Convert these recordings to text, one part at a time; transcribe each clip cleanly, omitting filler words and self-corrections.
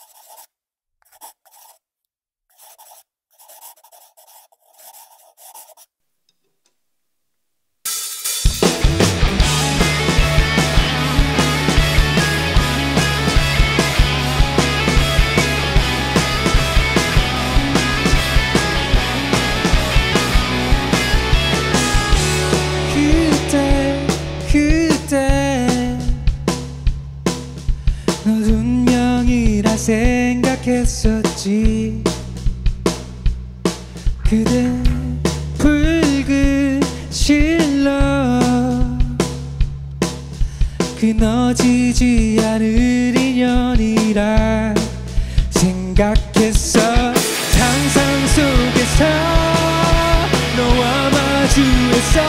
넌 운명이라 생각했었지. 그대 붉은 실로 끊어지지 않을 인연이라 생각했어. 상상 속에서 너와 마주했어.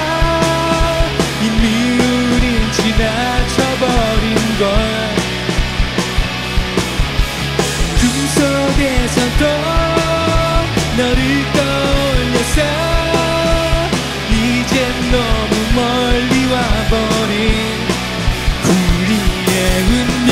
이미 우린 지나쳐버린 걸. 꿈속에서도 너를 떠올렸어. 이젠 너무 멀리 와버린 우리의 운명.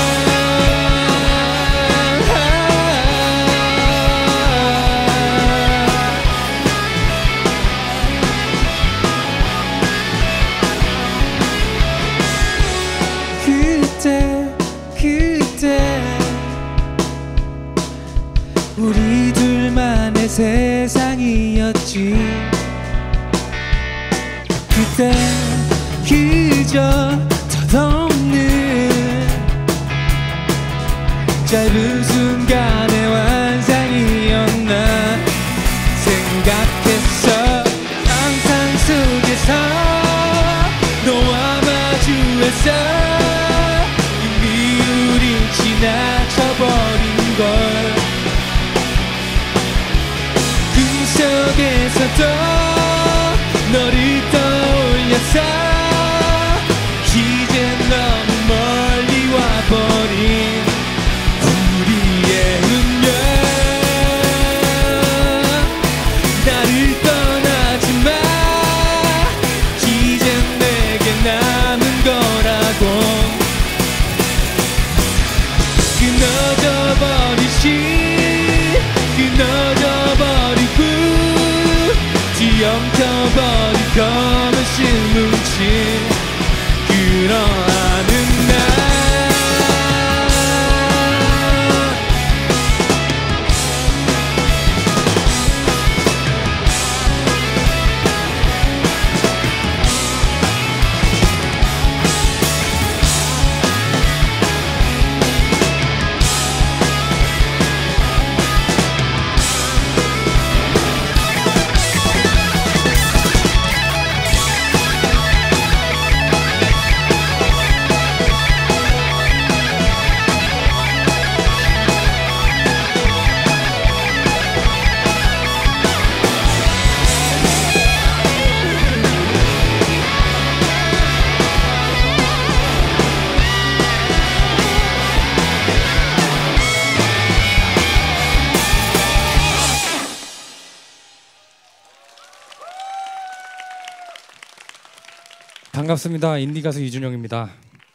그때 우리 둘만의 세상이었지. 그때 그저 덧없는 짧은 순간의 환상이었나 생각했어. 상상 속에서 너와 마주했어. 이미 우린 지나쳐버린 걸. 꿈속에서도 너를 떠올렸어. 이젠 너무 멀리 와버린 우리의 운명. 나를 떠나지 마. 이젠 내게 남은 거라고. 끊어져버리지. 끊어져버리고 뒤엉켜버린 검은 신문지 끌어안은 날. 반갑습니다. 인디 가수 이준영입니다.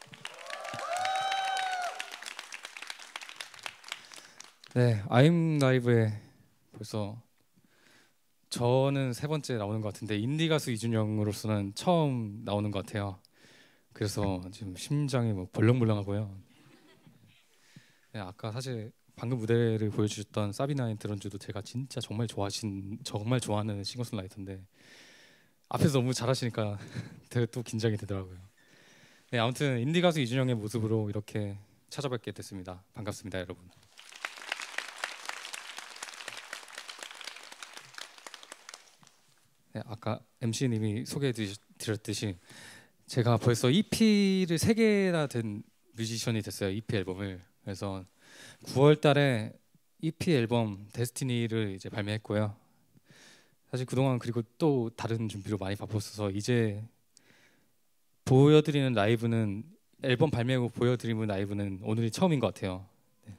네, 아임 라이브에 벌써 저는 세 번째 나오는 것 같은데 인디 가수 이준영으로서는 처음 나오는 것 같아요. 그래서 지금 심장이 뭐 벌렁벌렁하고요. 네, 아까 사실 방금 무대를 보여주셨던 사비나인 드런즈도 제가 진짜 정말 좋아하는 싱어송라이터인데 앞에서 너무 잘하시니까 되게 또 긴장이 되더라고요. 네, 아무튼 인디 가수 이준영의 모습으로 이렇게 찾아뵙게 됐습니다. 반갑습니다, 여러분. 네, 아까 MC님이 소개해드렸듯이 제가 벌써 EP를 3개나 된 뮤지션이 됐어요. EP 앨범을. 그래서 9월 달에 EP 앨범 데스티니를 이제 발매했고요. 사실 그동안 그리고 또 다른 준비로 많이 바빴어서 이제 보여드리는 라이브는 앨범 발매 후 보여드리는 라이브는 오늘이 처음인 것 같아요. 네.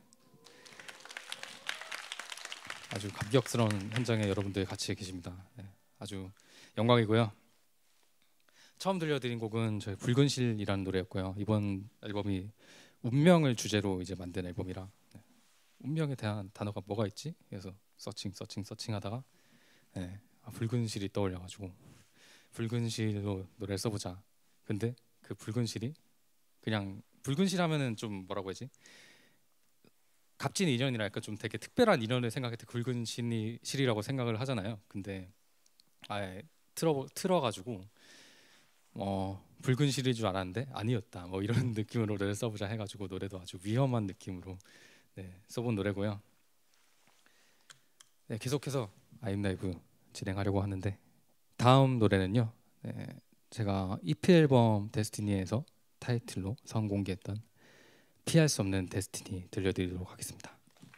아주 감격스러운 현장에 여러분들 같이 계십니다. 네. 아주 영광이고요. 처음 들려드린 곡은 저희 붉은 실이라는 노래였고요. 이번 앨범이 운명을 주제로 이제 만든 앨범이라 네. 운명에 대한 단어가 뭐가 있지? 그래서 서칭하다가 붉은 실이 떠올려가지고 붉은 실로 노래를 써보자. 근데 그 붉은 실이 그냥 붉은 실 하면은 좀 뭐라고 해야지? 값진 인연이랄까 좀 되게 특별한 인연을 생각할 때 굵은 실이라고 생각을 하잖아요. 근데 아예 틀어가지고 붉은 실일 줄 알았는데 아니었다. 뭐 이런 느낌으로 노래를 써보자 해가지고 노래도 아주 위험한 느낌으로 써본 노래고요. 네, 계속해서 아임 라이브 진행하려고 하는데 다음 노래는요. 제가 EP 앨범 데스티니에서 타이틀로 선공개했던 피할 수 없는 데스티니 들려드리도록 하겠습니다.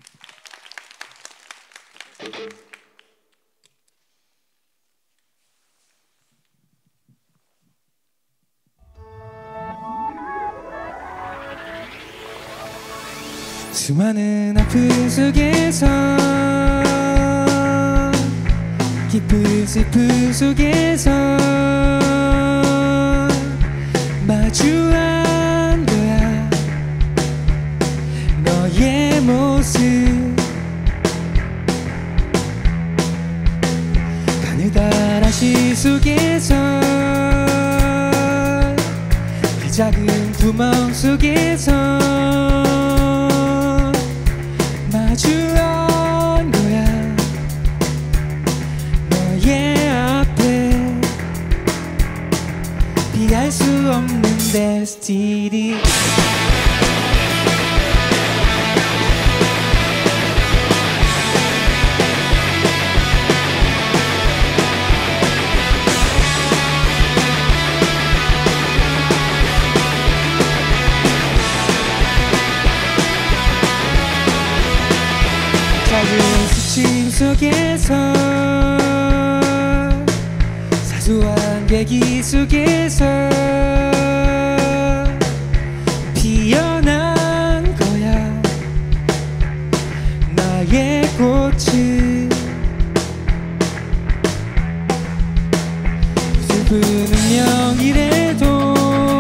수많은 아픔 속에서 깊은 슬픔 속에서 마주한 거야 너의 모습 가느다란 시 속에서 그 작은 구멍 속에서 마주한 거야 너의 앞에 피할 수 없는 데스티니 작은 스침 속에서 사소한 계기 속에서 피어난 거야 나의 꽃은 슬픈 운명이래도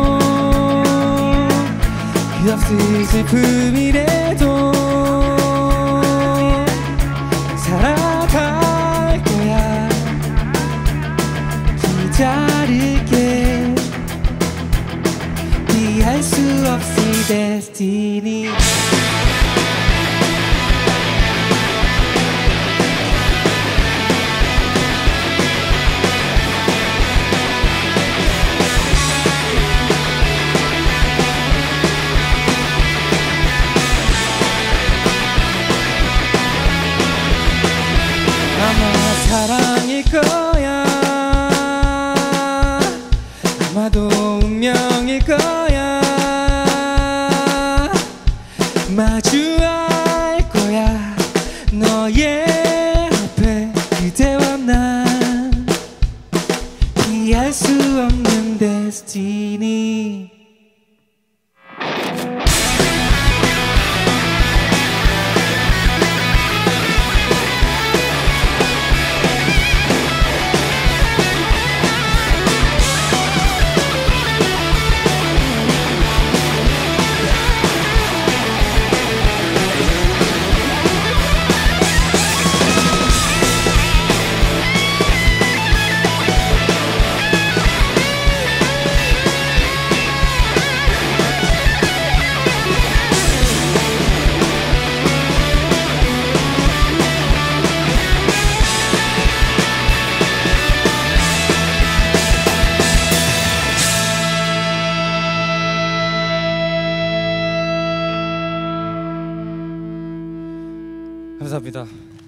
그 없을 슬픔이래도 살아갈 거야 기다릴게 피할 수 없을 데스티니 아마 사랑일 거야 아마도 운명일 거야 마주할 거야 너의 앞에 그대와 난 피할 수 없는 데스티니 감사합니다.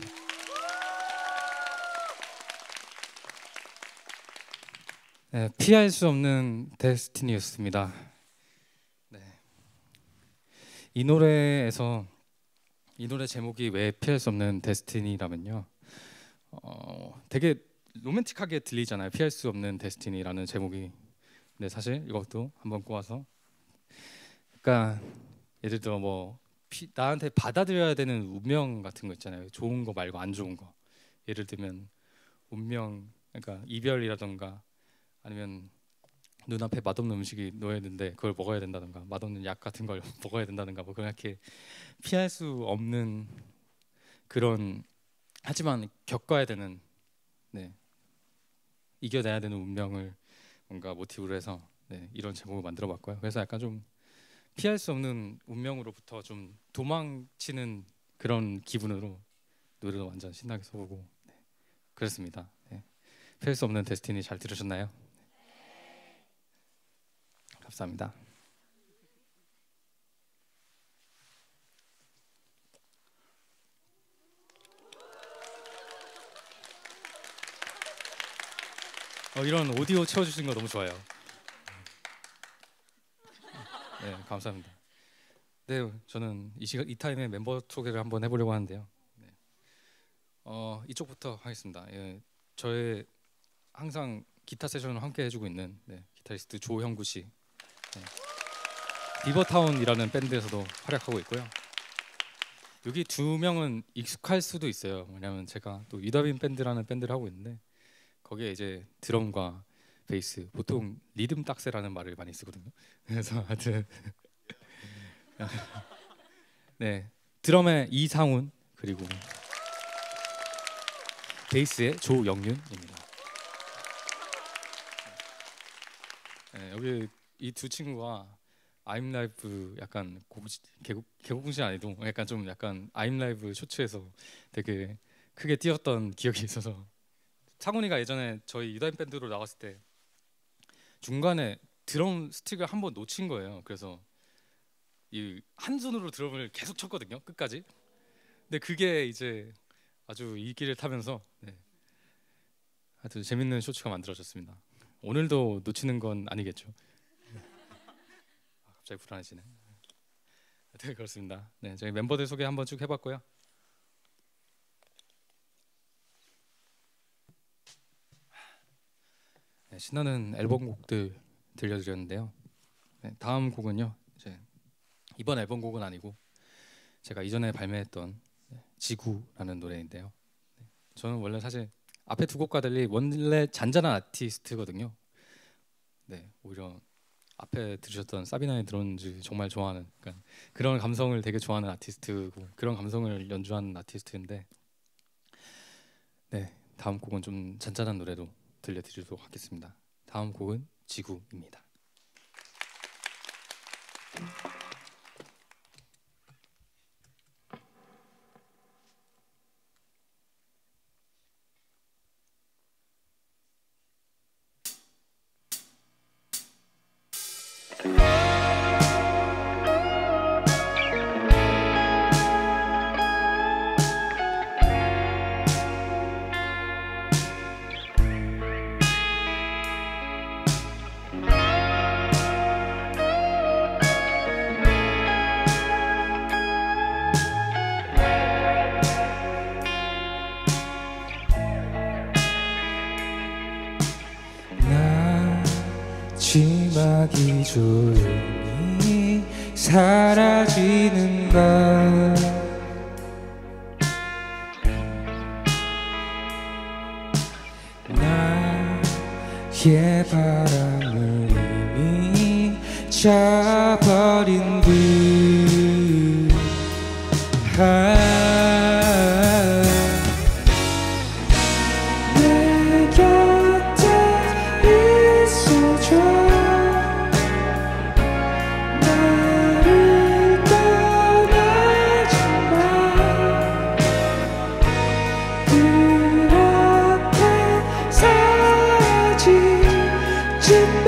네, 피할 수 없는 데스티니였습니다. 네. 이 노래 제목이 왜 피할 수 없는 데스티니라면요. 되게 로맨틱하게 들리잖아요. 피할 수 없는 데스티니라는 제목이. 근데 사실 이것도 한번 꼬아서, 그러니까 예를 들어 뭐 나한테 받아들여야 되는 운명 같은 거 있잖아요. 좋은 거 말고 안 좋은 거. 예를 들면 운명, 그러니까 이별이라던가 아니면 눈앞에 맛없는 음식이 놓여있는데 그걸 먹어야 된다든가 맛없는 약 같은 걸 먹어야 된다든가 뭐 그렇게 피할 수 없는 그런, 하지만 겪어야 되는, 네, 이겨내야 되는 운명을 뭔가 모티브로 해서 네, 이런 제목을 만들어봤고요. 그래서 약간 좀 피할 수 없는 운명으로부터 좀 도망치는 그런 기분으로 노래도 완전 신나게 써보고 네, 그렇습니다. 네. 피할 수 없는 데스티니 잘 들으셨나요? 감사합니다. 이런 오디오 채워주신 거 너무 좋아요. 네, 감사합니다. 네, 저는 이 타임에 멤버 소개를 한번 해보려고 하는데요. 네. 이쪽부터 하겠습니다. 예, 저의 항상 기타 세션을 함께 해주고 있는 네, 기타리스트 조형구 씨. 네. 비버타운이라는 밴드에서도 활약하고 있고요. 여기 두 명은 익숙할 수도 있어요. 왜냐하면 제가 또 유다빈 밴드라는 밴드를 하고 있는데 거기에 이제 드럼과 베이스, 보통 리듬 딱새라는 말을 많이 쓰거든요. 그래서 하여튼 네, 드럼의 이상훈 그리고 베이스의 조영윤입니다. 네, 여기 이 두 친구가 I'm Live 약간 개국공신 아니도 약간 좀 약간 I'm Live 쇼츠에서 되게 크게 뛰었던 기억이 있어서 상훈이가 예전에 저희 유다인 밴드로 나왔을 때 중간에 드럼 스틱을 한번 놓친 거예요. 그래서 이 한 손으로 드럼을 계속 쳤거든요, 끝까지. 근데 그게 이제 아주 이기를 타면서 네, 아주 재밌는 쇼츠가 만들어졌습니다. 오늘도 놓치는 건 아니겠죠? 갑자기 불안해지네. 네, 그렇습니다. 네, 저희 멤버들 소개 한번 쭉 해봤고요. 네, 신나는 앨범 곡들 들려드렸는데요. 네, 다음 곡은요. 이제 이번 앨범 곡은 아니고 제가 이전에 발매했던 지구라는 노래인데요. 네, 저는 원래 사실 앞에 두 곡과 달리 원래 잔잔한 아티스트거든요. 네, 오히려 앞에 들으셨던 사비나의 드론즈 정말 좋아하는 그런 감성을 되게 좋아하는 아티스트고 그런 감성을 연주하는 아티스트인데 네, 다음 곡은 좀 잔잔한 노래도 들려드리도록 하겠습니다. 다음 곡은 지구입니다. 마지막이 조용히 사라지는 걸 나의 바람을 이미 차버린 듯 내 곁에 있어줘 나를 떠나지 마 그렇게 사라지지 마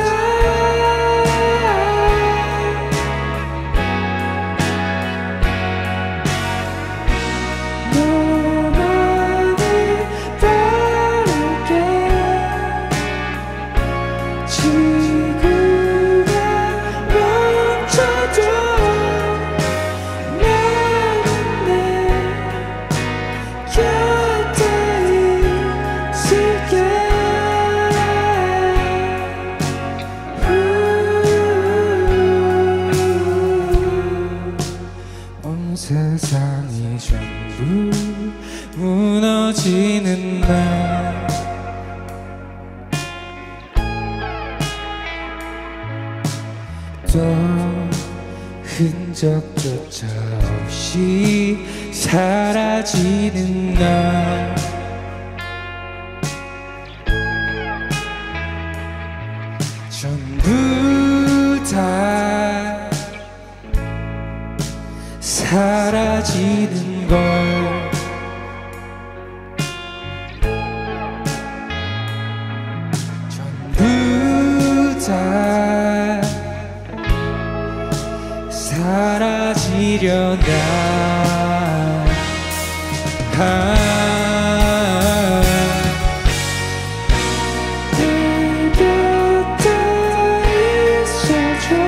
너만을 따를게 지구가 멈춰도 나는 내 곁에 있을게 온 세상이 전부 무너지는 날 흔적조차 없이 사라지는 날 전부 다 사라지는 걸 전부 다 사라지려나 내 곁에 있어줘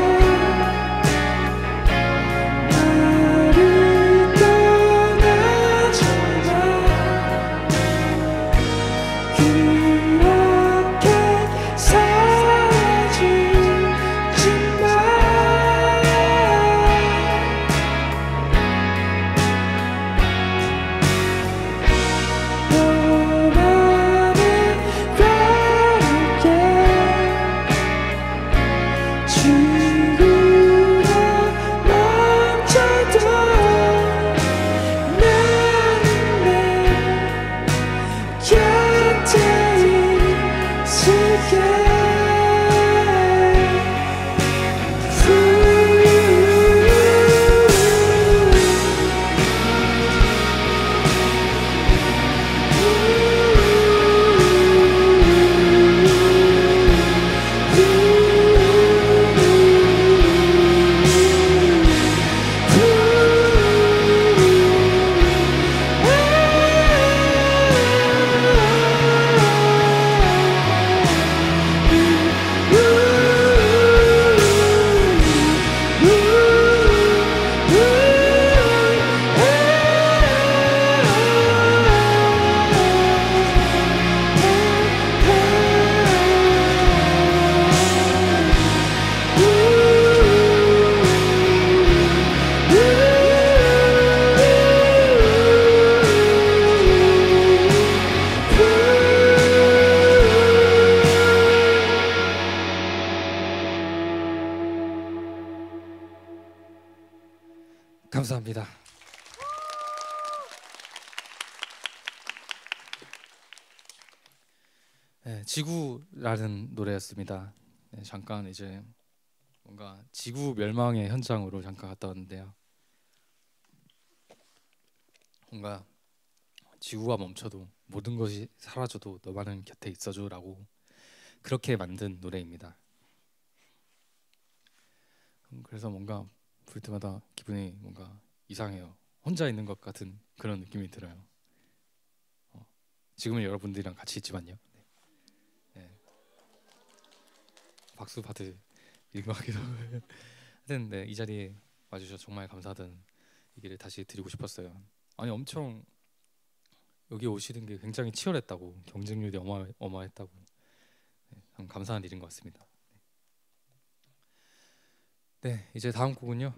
나를 떠나지 마 그렇게 사라지지 마 너만을 바랄게 지구가 멈춰도 나는 내 곁에 있을게 감사합니다. 네, 지구라는 노래였습니다. 네, 잠깐 이제 뭔가 지구 멸망의 현장으로 잠깐 갔다 왔는데요. 뭔가 지구가 멈춰도 모든 것이 사라져도 너만은 곁에 있어줘라고 그렇게 만든 노래입니다. 그래서 뭔가 부를 때마다 기분이 뭔가 이상해요. 혼자 있는 것 같은 그런 느낌이 들어요. 지금은 여러분들이랑 같이 있지만요. 네. 박수 받을 일인 것 같기도 하고. 하여튼 네, 이 자리에 와주셔서 정말 감사하다는 얘기를 다시 드리고 싶었어요. 아니 엄청 여기 오시는 게 굉장히 치열했다고, 경쟁률이 어마어마했다고. 네, 참 감사한 일인 것 같습니다. 네, 이제 다음 곡은요.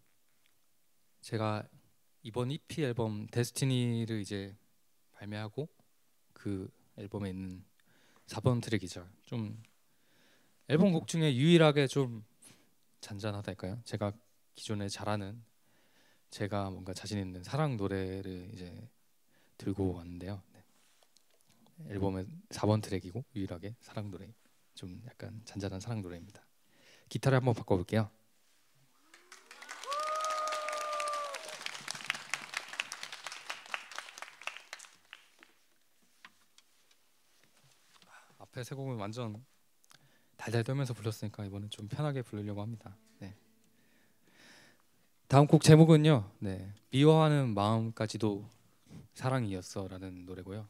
제가 이번 EP 앨범 데스티니를 이제 발매하고 그 앨범에 있는 4번 트랙이죠. 좀 앨범 곡 중에 유일하게 좀 잔잔하달까요? 제가 기존에 잘하는 제가 뭔가 자신 있는 사랑 노래를 이제 들고 왔는데요. 네. 앨범의 4번 트랙이고 유일하게 사랑 노래, 좀 약간 잔잔한 사랑 노래입니다. 기타를 한번 바꿔볼게요. 앞에 세 곡은 완전 달달 떨면서 불렀으니까 이번엔 좀 편하게 부르려고 합니다. 네. 다음 곡 제목은요. 네. 미워하는 마음까지도 사랑이었어라는 노래고요.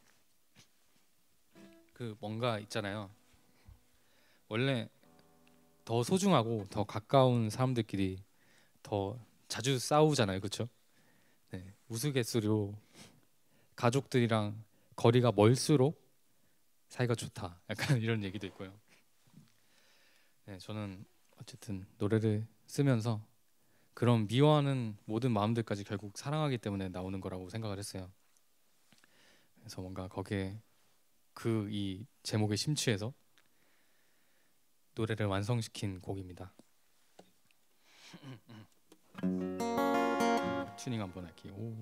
그 뭔가 있잖아요. 원래 더 소중하고 더 가까운 사람들끼리 더 자주 싸우잖아요, 그렇죠? 네. 우스갯소리로 가족들이랑 거리가 멀수록 사이가 좋다. 약간 이런 얘기도 있고요. 네, 저는 어쨌든 노래를 쓰면서 그런 미워하는 모든 마음들까지 결국 사랑하기 때문에 나오는 거라고 생각을 했어요. 그래서 뭔가 거기에 그 이 제목에 심취해서 노래를 완성시킨 곡입니다. 튜닝 한번 할게요. 오.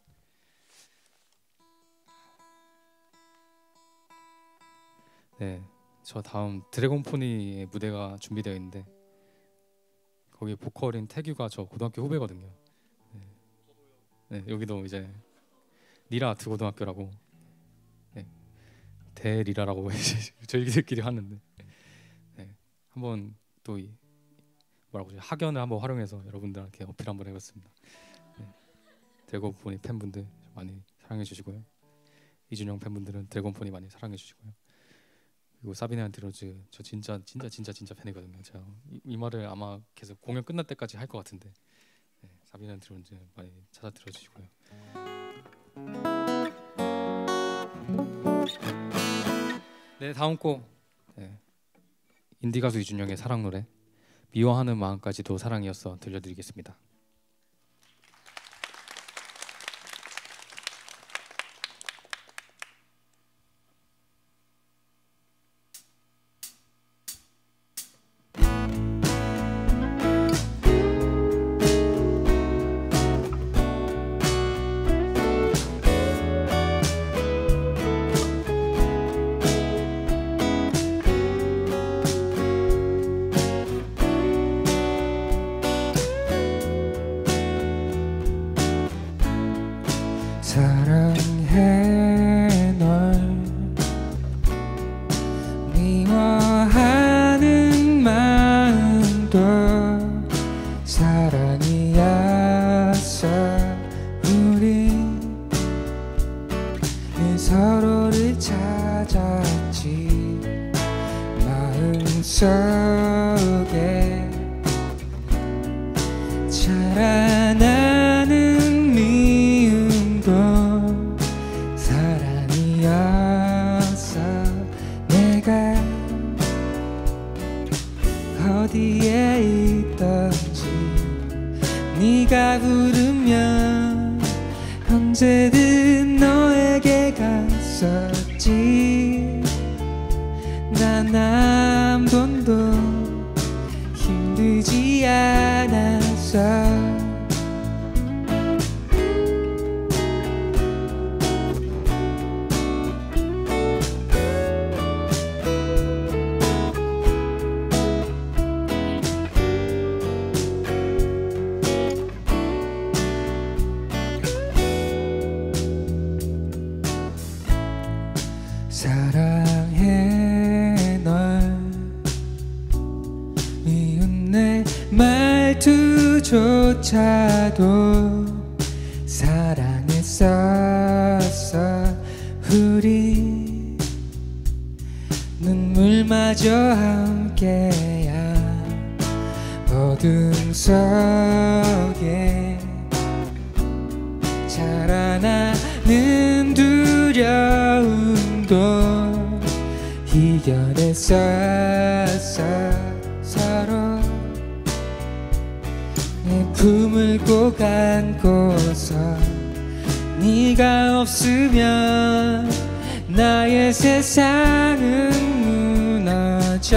네, 저 다음 드래곤포니의 무대가 준비되어 있는데 거기 보컬인 태규가 저 고등학교 후배거든요. 네, 네, 여기도 이제 리라 아트 고등학교라고 네, 대리라라고 저희들끼리 하는데 네, 한번 또 뭐라고 하죠? 학연을 한번 활용해서 여러분들한테 어필 한번 해봤습니다. 네, 드래곤포니 팬분들 많이 사랑해 주시고요. 이준영 팬분들은 드래곤포니 많이 사랑해 주시고요. 그리고 사비나 드로즈 저 진짜 팬이거든요. 제가 이 말을 아마 계속 공연 끝날 때까지 할 것 같은데 네, 사비나 드로즈 많이 찾아 들어주시고요. 네, 다음 곡 네, 인디 가수 이준영의 사랑 노래 미워하는 마음까지도 사랑이었어 들려드리겠습니다. 사랑해 널 미워하는 마음도 사랑이었어. 우리 서로를 찾았지. 마음속에 자라나는 미움도 사랑이었어. 내가 어디에 있던지 네가 부르면 언제든 너에게 갔었지. 난 한 번도 힘들지 않았어. 사랑해 널 미운 내 말투조차도 사랑했었어. 우리 눈물마저 함께야 어둠 속에 자라나는 두려움도 이겨냈었어. 서로 내 품을 꼭 안고서 네가 없으면 나의 세상은 무너져.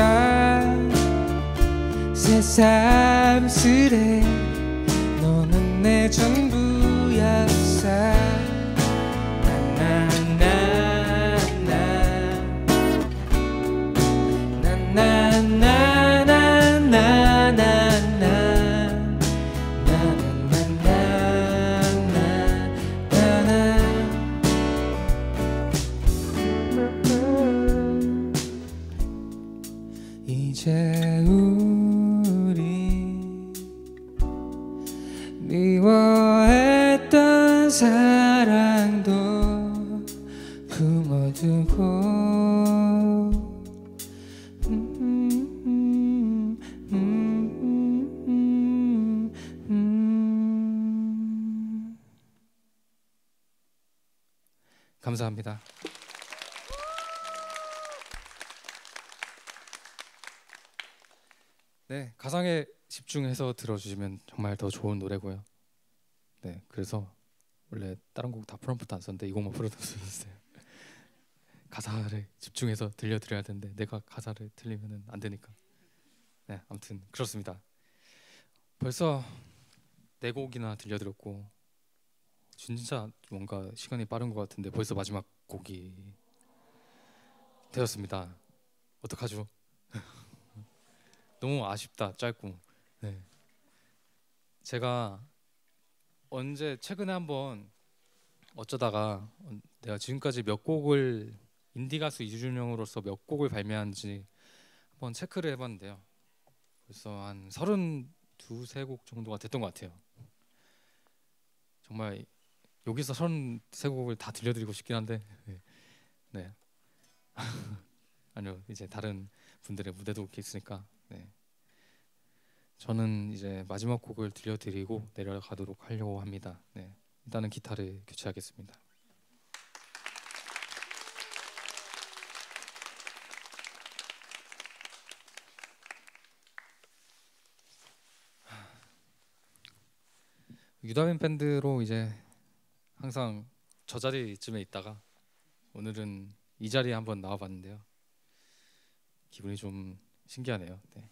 새삼스레 너는 내 전부였어. 이제 우리 미워했던 사랑도 품어두고 감사합니다. 네, 가상에 집중해서 들어주시면 정말 더 좋은 노래고요. 네, 그래서 원래 다른 곡 다 프롬프트 안 썼는데 이 곡만 풀어뒀어요. 가사를 집중해서 들려드려야 되는데 내가 가사를 틀리면 안 되니까. 네, 아무튼 그렇습니다. 벌써 네 곡이나 들려드렸고 진짜 뭔가 시간이 빠른 것 같은데 벌써 마지막 곡이 되었습니다. 어떡하죠? 너무 아쉽다. 짧고. 네. 제가 언제 최근에 한번 어쩌다가 내가 지금까지 몇 곡을 인디 가수 이준영으로서 몇 곡을 발매한지 한번 체크를 해봤는데요. 벌써 한 32, 3곡 정도가 됐던 것 같아요. 정말 여기서 33곡을 다 들려드리고 싶긴 한데 네. 아니요, 이제 다른 분들의 무대도 있으니까 네. 저는 이제 마지막 곡을 들려드리고 내려가도록 하려고 합니다. 네. 일단은 기타를 교체하겠습니다. 유다빈 밴드로 이제 항상 저 자리쯤에 있다가 오늘은 이 자리에 한번 나와봤는데요. 기분이 좀 신기하네요. 네.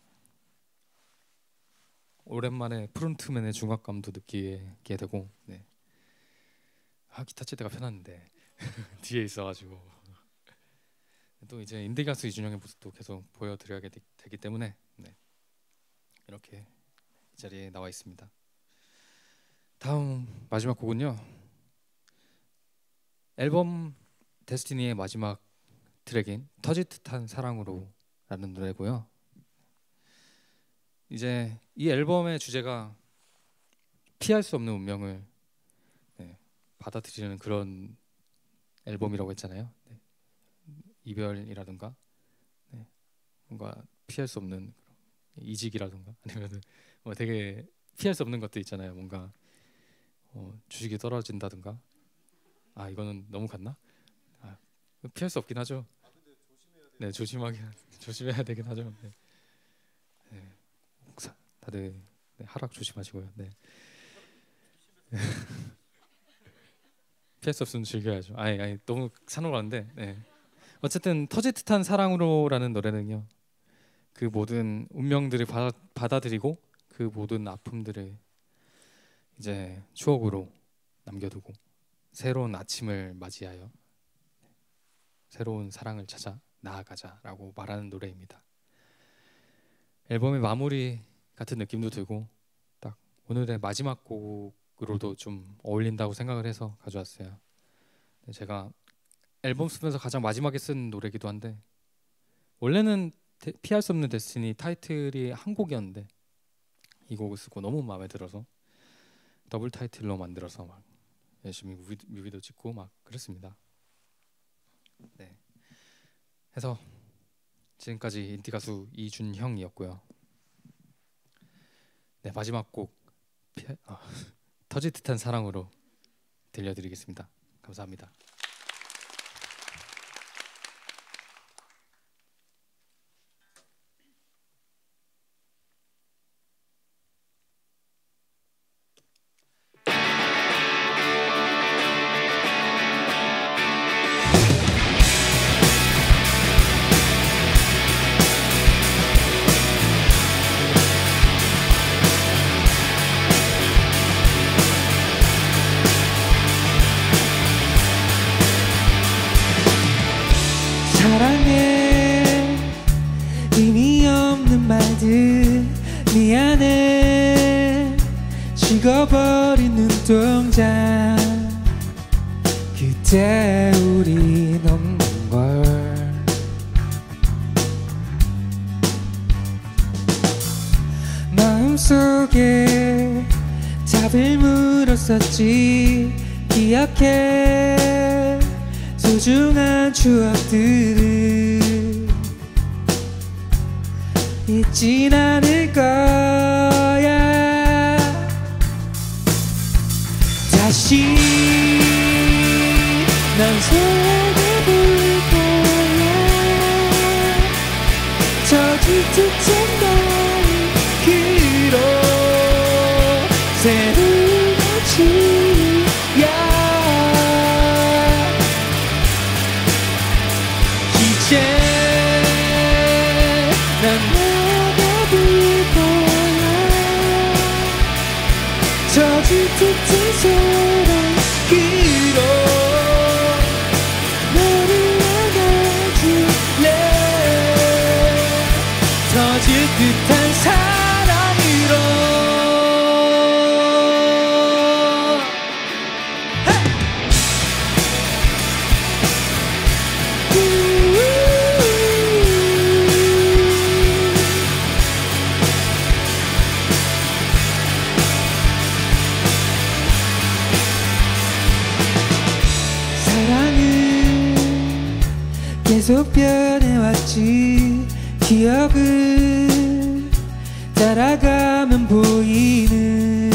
오랜만에 프론트맨의 중압감도 느끼게 되고, 네. 기타 칠 때가 편한데 뒤에 있어가지고 또 이제 인디 가수 이준영의 모습도 계속 보여드려야 되기 때문에 네. 이렇게 이 자리에 나와 있습니다. 다음 마지막 곡은요. 앨범 데스티니의 마지막 트랙인 터질 듯한 사랑으로 라는 노래고요. 이제 이 앨범의 주제가 피할 수 없는 운명을 네, 받아들이는 그런 앨범이라고 했잖아요. 네. 이별이라든가 네, 뭔가 피할 수 없는 이직이라든가 아니면 뭐 되게 피할 수 없는 것들 있잖아요. 뭔가 주식이 떨어진다든가 이거는 너무 갔나? 피할 수 없긴 하죠. 네, 조심해야 되긴 하죠. 네. 네. 다들 네, 하락 조심하시고요. 네. 피할 수 없으면 즐겨야죠. 아니 너무 산으로 가는데. 네. 어쨌든 터질 듯한 사랑으로라는 노래는요. 그 모든 운명들을 받아들이고 그 모든 아픔들을 이제 추억으로 남겨두고 새로운 아침을 맞이하여 새로운 사랑을 찾아 나아가자라고 말하는 노래입니다. 앨범의 마무리 같은 느낌도 들고 딱 오늘의 마지막 곡으로도 좀 어울린다고 생각을 해서 가져왔어요. 제가 앨범 쓰면서 가장 마지막에 쓴 노래기도 한데 원래는 피할 수 없는 데스티니 타이틀이 한 곡이었는데 이 곡을 쓰고 너무 마음에 들어서 더블 타이틀로 만들어서 막 열심히 뮤비도 찍고 막 그랬습니다. 네. 해서 지금까지 인디 가수 이준형이었고요. 네, 마지막 곡 터질 듯한 사랑으로 들려드리겠습니다. 감사합니다. 사랑해 의미 없는 말들 미안해 식어버린 눈동자 그때 우린 없는 걸 마음속에 답을 물었었지 기억해 소중한 추억들을 잊진 않을 거야 다시 난 살아볼 거야 터질 듯한 그로 새로운 아침이야 이제 난 나가볼 거야 계속 변해왔지. 기억을 따라가면 보이는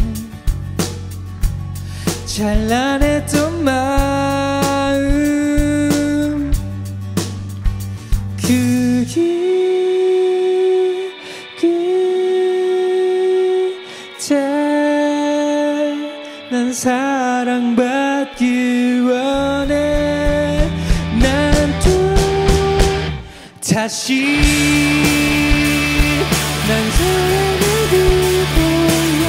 찬란했던 마음. 그 길 끝에 난 사랑받길 원해. 난 또 다시 난 사랑받을 거야.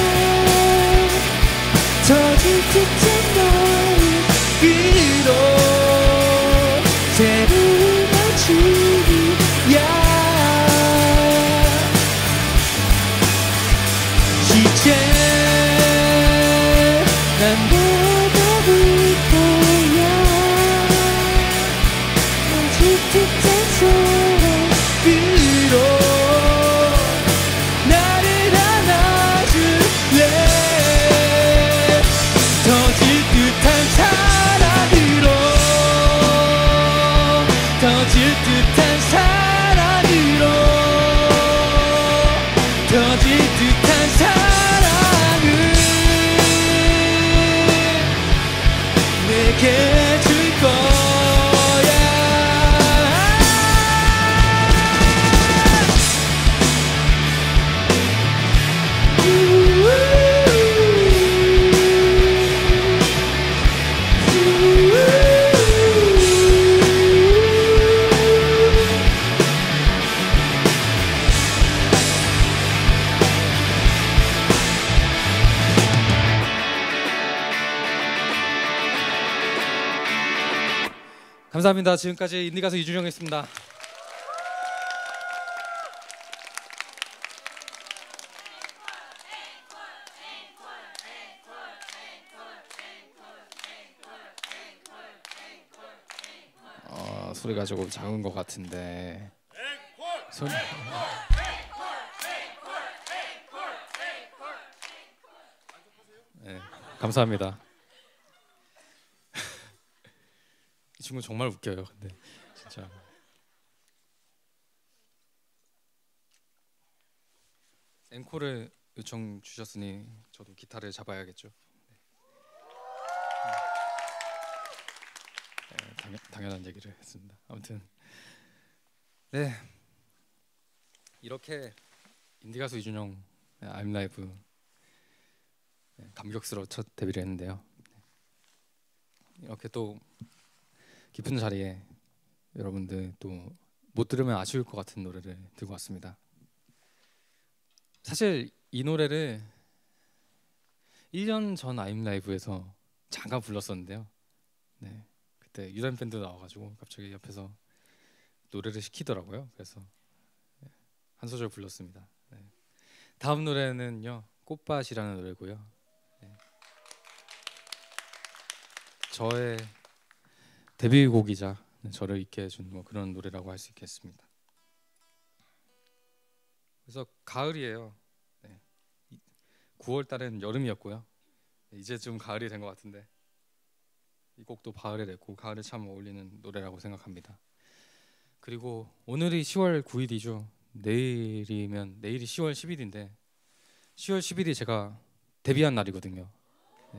터질 듯한 너의 위로 새로운 아침이야. 이제 난 받아볼 거야. 터질 듯한 사랑 위로 나를 안아줄래. 터질 듯한 사랑으로 터질 듯한 사랑으로 터질 듯한 사랑을 내게 줄 거야. 감사합니다. 지금까지 인디가수 이준영이었습니다. 소리가 조금 작은 것 같은데. 소리. 네, 감사합니다. 이 친구 정말 웃겨요. 근데 진짜. 앵콜을 요청 주셨으니 저도 기타를 잡아야겠죠. 네, 당연한 얘기를 했습니다. 아무튼 네, 이렇게 인디가수 이준영 I'm Live 감격스러워 첫 데뷔를 했는데요. 이렇게 또 깊은 자리에 여러분들 또 못 들으면 아쉬울 것 같은 노래를 들고 왔습니다. 사실 이 노래를 1년 전 I'm Live에서 잠깐 불렀었는데요. 네, 그때 유단 밴드 나와가지고 갑자기 옆에서 노래를 시키더라고요. 그래서 한 소절 불렀습니다. 네. 다음 노래는요, 꽃밭이라는 노래고요. 네. 저의 데뷔곡이자 저를 있게 해준 뭐 그런 노래라고 할 수 있겠습니다. 그래서 가을이에요. 네. 9월 달엔 여름이었고요. 이제 좀 가을이 된 것 같은데 이 곡도 가을에 냈고 가을에 참 어울리는 노래라고 생각합니다. 그리고 오늘이 10월 9일이죠. 내일이 10월 10일인데 10월 10일이 제가 데뷔한 날이거든요. 네.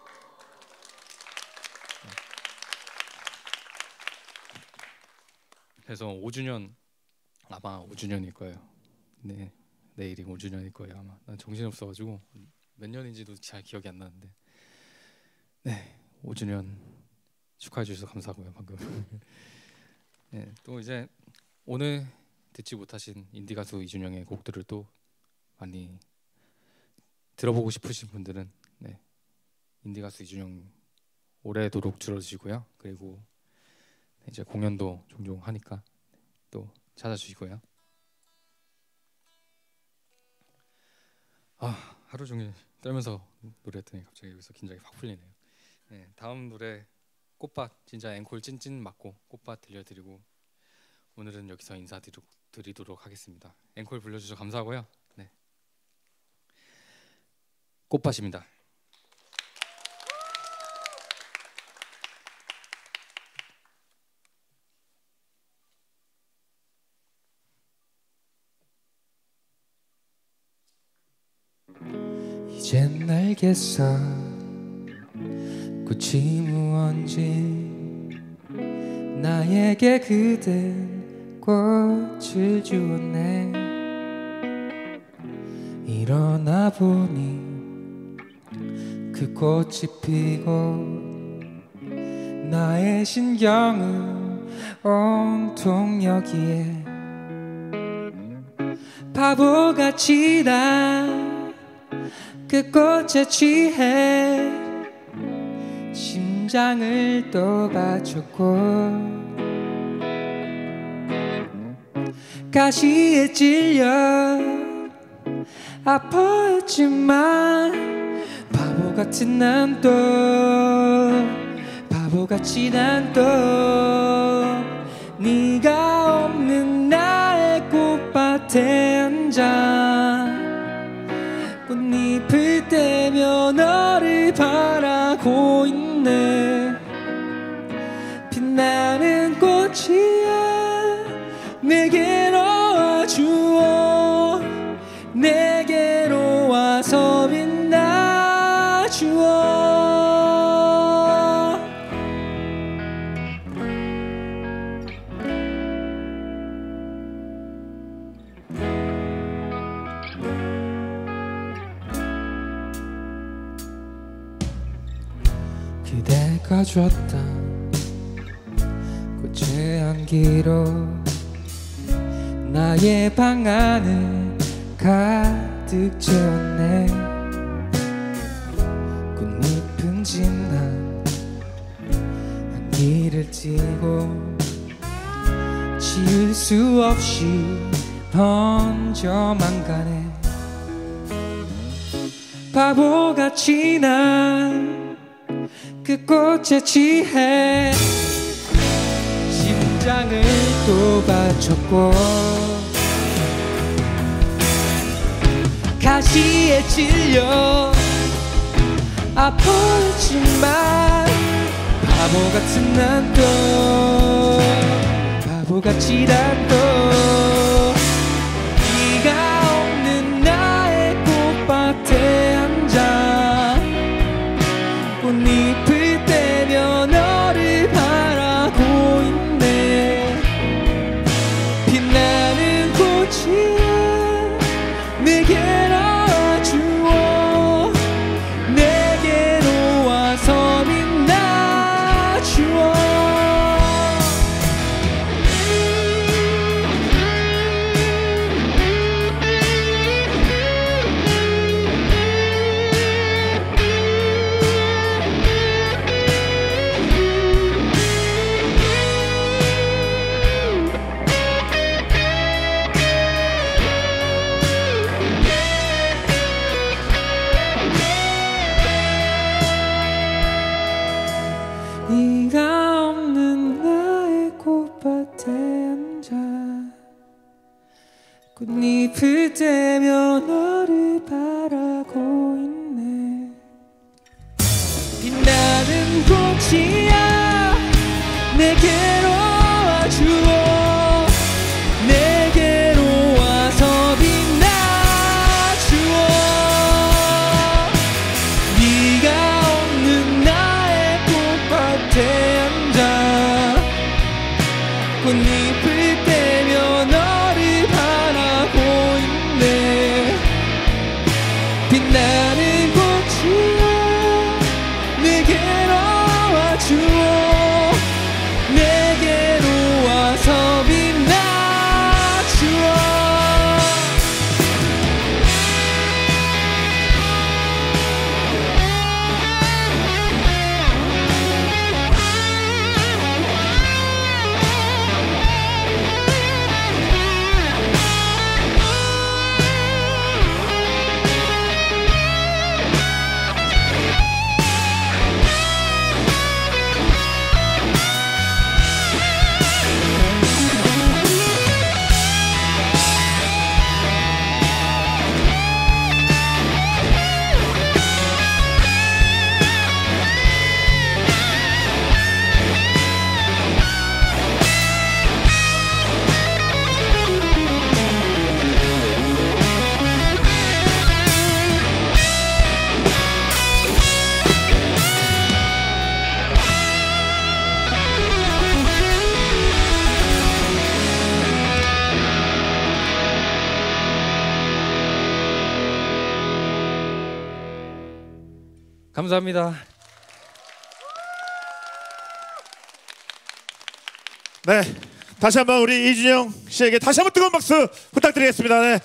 그래서 5주년 아마 5주년일 거예요. 네, 내일이 5주년일 거예요 아마. 난 정신 없어가지고 몇 년인지도 잘 기억이 안 나는데. 네, 5주년 축하해 주셔서 감사하고요 방금. 네, 또 이제 오늘 듣지 못하신 인디 가수 이준영의 곡들을 또 많이 들어보고 싶으신 분들은 네, 인디 가수 이준영 오래도록 들어주시고요. 그리고 이제 공연도 종종 하니까 또 찾아주시고요. 하루 종일 떨면서 노래했더니 갑자기 여기서 긴장이 확 풀리네요. 네, 다음 노래 꽃밭 진짜 앵콜 찐찐 맞고 꽃밭 들려드리고 오늘은 여기서 인사드리도록 하겠습니다. 앵콜 불러주셔서 감사하고요. 네, 꽃밭입니다. 이젠 알겠어 꽃이 무언지 나에게 그댄 꽃을 주었네. 일어나 보니 그 꽃이 피고 나의 신경은 온통 여기에. 바보같이 난 그 꽃에 취해 심장을 또 바쳤고 가시에 찔려 아파했지만 바보같은 난 또 바보같이 난 또 네가 없는 나의 꽃밭에 앉아 꽃잎을 떼며 너를 바라고 있네. 빛나는 꽃이야 내게로 와주어 내게로 와서 빛나주어. 그대가 줬던 꽃의 향기로 나의 방 안을 가득 채웠네. 꽃잎은 진한 향기를 띠고 지울 수 없이 번져만 가네. 바보같이 난 그 꽃에 취해 심장을 또 바쳤고 가시에 찔려 아팠지만 바보같은 난 또 바보같이 난 또 네가 없는 나의 꽃밭에 앉아 꽃잎을 떼며 너를 바라고 있네. 빛나는 꽃이야 내게로 와주어 내게로 와서 빛나주어. 네가 없는 나의 꽃밭에 앉아 꽃잎을 떼며 너를 바라고 있네. 빛나는 꽃이야 내게로 와주어 내게로 와서 빛나주어. 네가 없는 나의 꽃밭에 앉아 꽃잎을 떼며 너를 바라고 있네. 빛나는 꽃이야 내게로 와주어 내게 감사합니다. 네, 다시 한번 우리 이준영 씨에게 다시 한번 뜨거운 박수 부탁드리겠습니다. 네.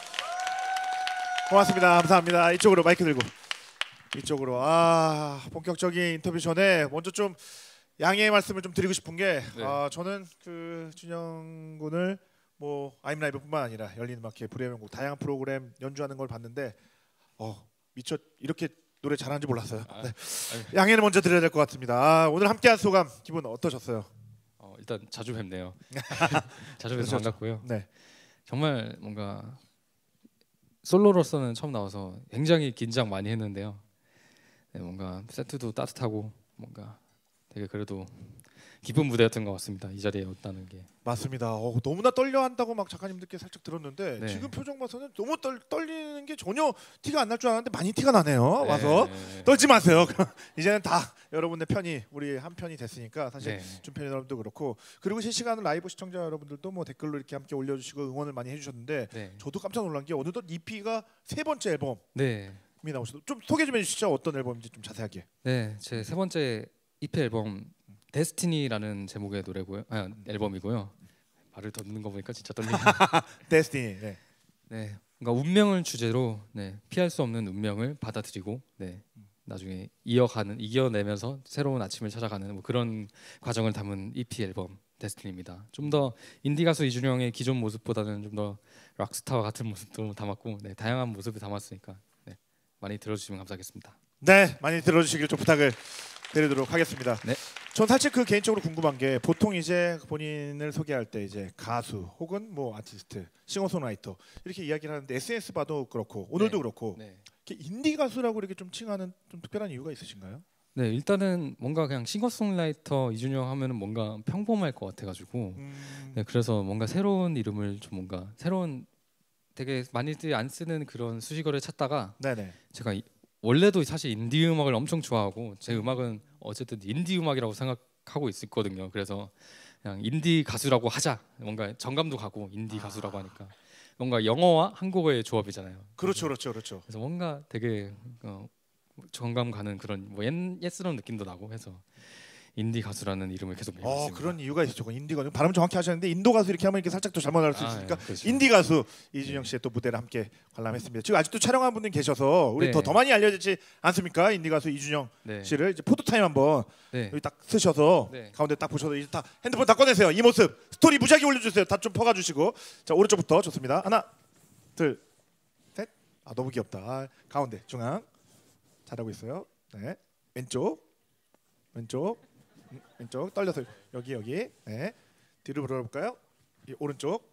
고맙습니다. 감사합니다. 이쪽으로 마이크 들고 이쪽으로. 본격적인 인터뷰 전에 먼저 좀 양해의 말씀을 좀 드리고 싶은 게 네. 저는 그 준영 군을 뭐 아임 라이브뿐만 아니라 열린 음악회 불의 명곡 다양한 프로그램 연주하는 걸 봤는데 미처 이렇게 노래 잘하는지 몰랐어요. 네. 양해를 먼저 드려야 될 것 같습니다. 오늘 함께한 소감 기분 어떠셨어요? 일단 자주 뵙네요. 자주 뵈서 그렇죠. 반갑고요. 네. 정말 뭔가 솔로로서는 처음 나와서 굉장히 긴장 많이 했는데요. 네, 뭔가 세트도 따뜻하고 뭔가 되게 그래도 기쁜 무대였던 것 같습니다. 이 자리에 왔다는 게. 맞습니다. 너무나 떨려한다고 막 작가님들께 살짝 들었는데 네. 지금 표정 봐서는 너무 떨리는 게 전혀 티가 안 날 줄 알았는데 많이 티가 나네요. 네. 와서 떨지 마세요. 이제는 다 여러분의 편이 우리 한 편이 됐으니까 사실 네. 준편 여러분도 그렇고 그리고 실시간 라이브 시청자 여러분들도 뭐 댓글로 이렇게 함께 올려주시고 응원을 많이 해주셨는데 네. 저도 깜짝 놀란 게 어느덧 EP가 세 번째 앨범이 네. 나오셔서 좀 소개 좀 해주시죠. 어떤 앨범인지 좀 자세하게. 네, 제 세 번째 EP 앨범 데스티니라는 제목의 노래고요. 앨범이고요. 말을 덧는 거 보니까 진짜 떨리네요. 데스티니. 네. 네, 그러니까 운명을 주제로 피할 수 없는 운명을 받아들이고 나중에 이겨내면서 새로운 아침을 찾아가는 뭐 그런 과정을 담은 EP 앨범 데스티니입니다. 좀 더 인디 가수 이준영의 기존 모습보다는 좀 더 락스타와 같은 모습도 담았고 다양한 모습을 담았으니까 많이 들어주시면 감사하겠습니다. 네, 많이 들어주시길 좀 부탁을 드리도록 하겠습니다. 네. 전 사실 그 개인적으로 궁금한 게 보통 이제 본인을 소개할 때 이제 가수 혹은 뭐 아티스트, 싱어송라이터 이렇게 이야기를 하는데 SNS 봐도 그렇고 오늘도 네. 그렇고 네. 이렇게 인디 가수라고 이렇게 좀 칭하는 좀 특별한 이유가 있으신가요? 네, 일단은 뭔가 그냥 싱어송라이터 이준영 하면은 뭔가 평범할 것 같아가지고 그래서 뭔가 새로운 이름을 좀 뭔가 새로운 되게 많이들 안 쓰는 그런 수식어를 찾다가 네네. 제가 원래도 사실 인디 음악을 엄청 좋아하고 제 음악은 어쨌든 인디 음악이라고 생각하고 있었거든요. 그래서 그냥 인디 가수라고 하자. 뭔가 정감도 가고 인디 가수라고 하니까 뭔가 영어와 한국어의 조합이잖아요. 그렇죠, 그렇죠, 그렇죠. 그래서 뭔가 되게 정감 가는 그런 뭐 옛스러운 느낌도 나고 해서 인디 가수라는 이름을 계속 메고 있습니다. 그런 이유가 있었죠. 인디 가수 발음 정확히 하셨는데 인도 가수 이렇게 하면 이렇게 살짝 또 잘못 알을 수 있으니까 그렇죠. 인디 가수 이준영 씨의 또 무대를 함께 관람했습니다. 지금 아직도 촬영한 분들 계셔서 우리 네. 더 많이 알려지지 않습니까? 인디 가수 이준영 네. 씨를 이제 포토 타임 한번 네. 여기 딱 쓰셔서 네. 가운데 딱 보셔서 이제 다 핸드폰 다 꺼내세요. 이 모습 스토리 무지하게 올려주세요. 다 좀 퍼가주시고 자 오른쪽부터 좋습니다. 하나 둘 셋. 너무 귀엽다. 가운데 중앙 잘하고 있어요. 네 왼쪽 떨려서 여기 네 뒤로 돌아볼까요? 오른쪽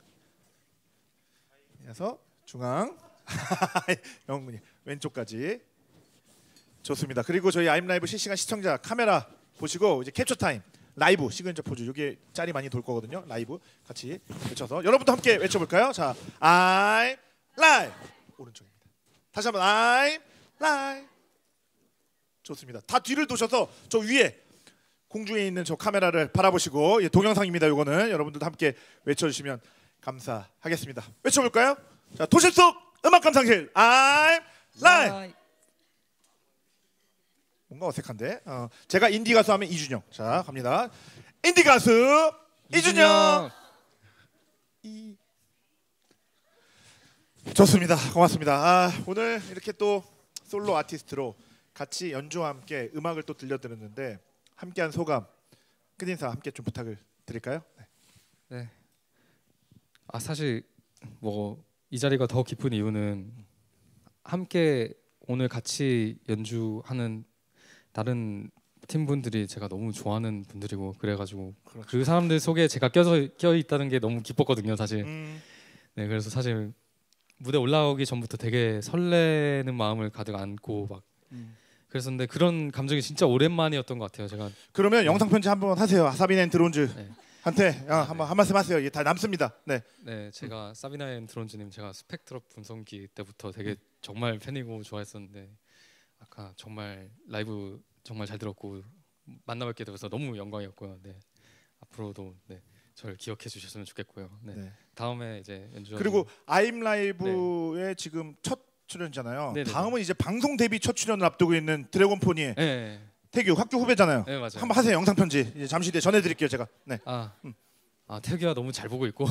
그래서 중앙 영문이 왼쪽까지 좋습니다. 그리고 저희 아임 라이브 실시간 시청자 카메라 보시고 이제 캡처 타임 라이브 시그니처 포즈 이게 짤이 많이 돌 거거든요. 라이브 같이 외쳐서 여러분도 함께 외쳐볼까요? 자 아임 라이브 오른쪽입니다. 다시 한번 아임 라이브 좋습니다. 다 뒤를 도셔서 저 위에 공중에 있는 저 카메라를 바라보시고 동영상입니다. 이거는 여러분들도 함께 외쳐주시면 감사하겠습니다. 외쳐볼까요? 자 도심 속 음악 감상실 I'm live. 뭔가 어색한데 제가 인디 가수 하면 이준영. 자 갑니다. 인디 가수 이준영. 좋습니다. 고맙습니다. 오늘 이렇게 또 솔로 아티스트로 같이 연주와 함께 음악을 또 들려드렸는데 함께한 소감 끝인사 함께 좀 부탁을 드릴까요? 네. 사실 뭐 이 자리가 더 깊은 이유는 함께 오늘 같이 연주하는 다른 팀분들이 제가 너무 좋아하는 분들이고 그래가지고 그렇죠. 그 사람들 속에 제가 껴 있다는 게 너무 기뻤거든요, 사실. 네, 그래서 사실 무대 올라오기 전부터 되게 설레는 마음을 가득 안고 막 그랬었는데 그런 감정이 진짜 오랜만이었던 것 같아요, 제가. 그러면 영상 편지 한번 하세요. 아사빈 앤 드론즈 네. 한테 한번 한 말씀 하세요. 이게 다 남습니다. 네. 네, 제가 사비나 앤 드론즈님 제가 스펙트럽 분성기 때부터 되게 정말 팬이고 좋아했었는데 아까 정말 라이브 정말 잘 들었고 만나뵙게 돼서 너무 영광이었고요. 네, 앞으로도 저를 기억해 주셨으면 좋겠고요. 네, 네. 다음에 이제 연주 그리고 아임 라이브의 지금 첫 출연이잖아요. 네네네. 다음은 이제 방송 데뷔 첫 출연을 앞두고 있는 드래곤포니의 네, 태규 학교 후배잖아요. 네 맞아요. 한번 하세요. 영상 편지 이제 잠시 뒤에 전해드릴게요 제가. 네. 태규가 너무 잘 보고 있고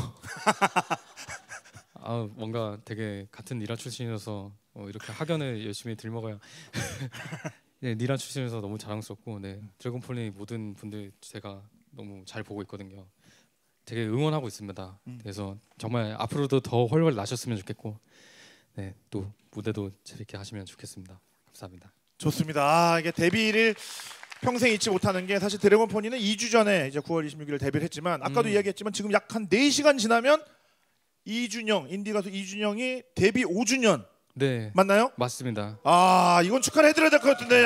뭔가 되게 같은 니라 출신이어서 이렇게 학연을 열심히 들먹어야 네, 니라 출신이어서 너무 자랑스럽고 네, 드래곤폴리 모든 분들 제가 너무 잘 보고 있거든요. 되게 응원하고 있습니다. 그래서 정말 앞으로도 더 훨훨 나셨으면 좋겠고 네, 또 무대도 재밌게 하시면 좋겠습니다. 감사합니다. 좋습니다. 이게 데뷔를 평생 잊지 못하는 게 사실 드래곤포니는 2주 전에 이제 9월 26일 데뷔를 했지만 아까도 이야기했지만 지금 약 한 4시간 지나면 이준영 인디 가수 이준영이 데뷔 5주년 네, 맞나요? 맞습니다. 이건 축하를 해드려야 될 것 같은데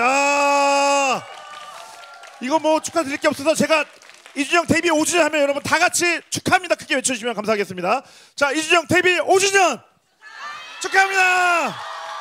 이거 뭐 축하드릴 게 없어서 제가 이준영 데뷔 5주년 하면 여러분 다 같이 축하합니다 크게 외쳐주시면 감사하겠습니다. 자 이준영 데뷔 5주년 축하합니다.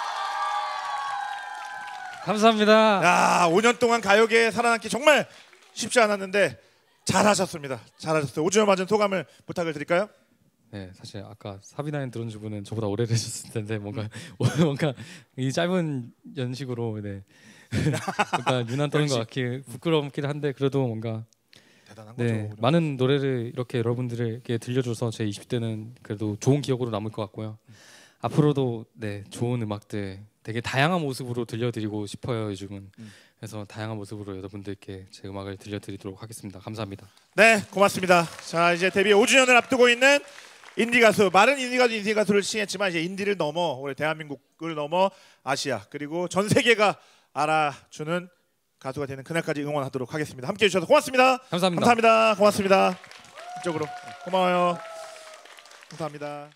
감사합니다. 5년 동안 가요계에 살아남기 정말 쉽지 않았는데 잘하셨습니다. 잘하셨어요. 5주년 맞은 소감을 부탁을 드릴까요? 네, 사실 아까 사비나인 들은 주부는 저보다 오래 되셨을 텐데 뭔가 이 짧은 연식으로 네, 뭔가 유난 떠는 것 같기 부끄럽긴 한데 그래도 뭔가 대단한 거죠. 네, 많은 노래를 이렇게 여러분들에게 들려줘서 제 20대는 그래도 좋은 기억으로 남을 것 같고요. 앞으로도 네, 좋은 음악들 되게 다양한 모습으로 들려드리고 싶어요 요즘은. 그래서 다양한 모습으로 여러분들께 제 음악을 들려드리도록 하겠습니다. 감사합니다. 네, 고맙습니다. 자 이제 데뷔 5주년을 앞두고 있는 인디 가수, 많은 인디 가수를 시행했지만 이제 인디를 넘어 우리 대한민국을 넘어 아시아 그리고 전 세계가 알아주는 가수가 되는 그날까지 응원하도록 하겠습니다. 함께 해주셔서 고맙습니다. 감사합니다. 감사합니다. 고맙습니다. 이쪽으로 고마워요. 감사합니다.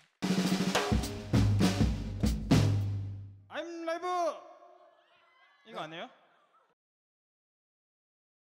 I'm 라이브 이거 아니에요?